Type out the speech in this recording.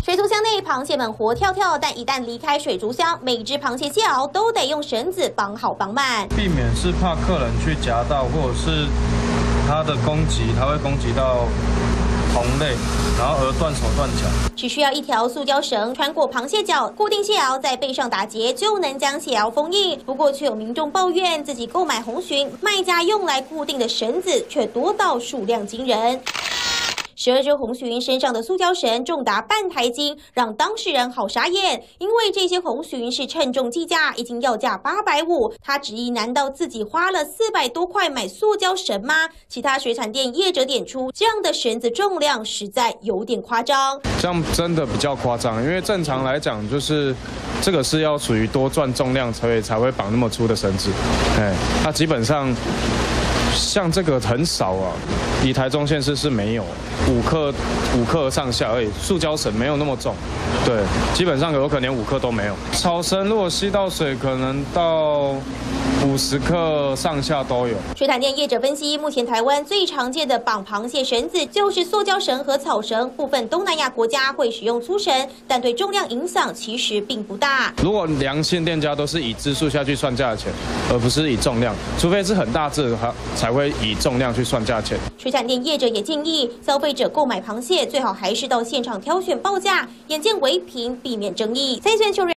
水族箱内螃蟹们活跳跳，但一旦离开水族箱，每只螃蟹蟹螯都得用绳子绑好绑满， 避免是怕客人去夹到，或者是它的攻击，它会攻击到同类，然后而断手断脚。 只需要一条塑胶绳穿过螃蟹脚，固定蟹螯，在背上打结，就能将蟹螯封印。不过，却有民众抱怨，自己购买红鲟，卖家用来固定的绳子却多到数量惊人。12只红鲟身上的塑胶绳重达半台斤，让当事人好傻眼。因为这些红鲟是称重计价，已经要价850。他质疑：难道自己花了400多块买塑胶绳吗？其他水产店业者点出，这样的绳子重量实在有点夸张。 这样真的比较夸张，因为正常来讲，就是这个是要属于多赚重量才会绑那么粗的绳子。它基本上像这个很少啊。以台中县市是没有5克上下而已，塑胶绳没有那么重，对，基本上有可能连5克都没有。草绳如果吸到水，可能到50克上下都有。 水产店业者分析，目前台湾最常见的绑螃蟹绳子就是塑胶绳和草绳，部分东南亚国家会使用粗绳，但对重量影响其实并不大。 如果良心店家都是以只数下去算价钱，而不是以重量，除非是很大只的，才会以重量去算价钱。 水产店业者也建议，消费者购买螃蟹最好还是到现场挑选报价，眼见为凭，避免争议。3立新闻秀